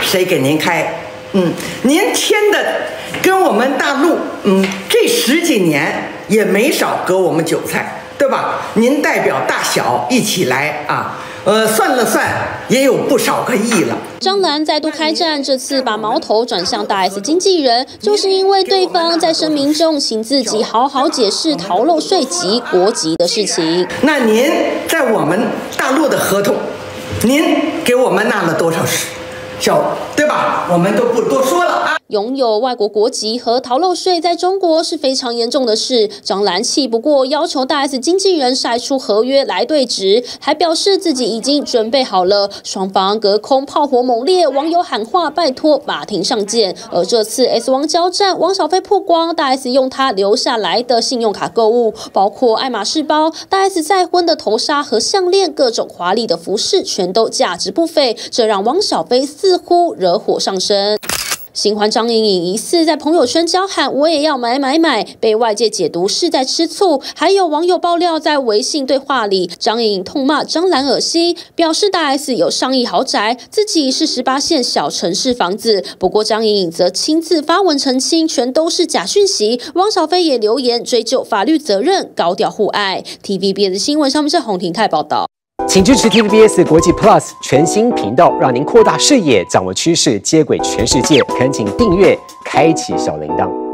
谁给您开？您签的跟我们大陆，这10几年也没少割我们韭菜，对吧？您代表大小一起来啊。算了算，也有不少个亿了。 张兰再度开战，这次把矛头转向大 S 经纪人，就是因为对方在声明中请自己好好解释逃漏税及国籍的事情。 那您在我们大陆的合同，您给我们纳了多少小，对吧？我们都不多说了啊。 拥有外国国籍和逃漏税在中国是非常严重的事。张兰气不过，要求大 S 经纪人晒出合约来对质，还表示自己已经准备好了。双方隔空炮火猛烈，网友喊话拜托法庭上见。而这次 S 王交战，汪小菲曝光大 S 用他留下来的信用卡购物，包括爱马仕包、大 S 再婚的头纱和项链，各种华丽的服饰全都价值不菲，这让汪小菲似乎惹火上身。新欢张颖颖疑似在朋友圈叫喊我也要买，被外界解读是在吃醋。还有网友爆料，在微信对话里，张颖颖痛骂张兰恶心，表示大 S 有上亿豪宅，自己是18线小城市房子。不过张颖颖则亲自发文澄清，全都是假讯息。汪小菲也留言追究法律责任，高调互爱。TVBS 新闻上面是洪廷泰报道。 请支持 TVBS 国际 Plus 全新频道，让您扩大视野，掌握趋势，接轨全世界。恳请订阅，开启小铃铛。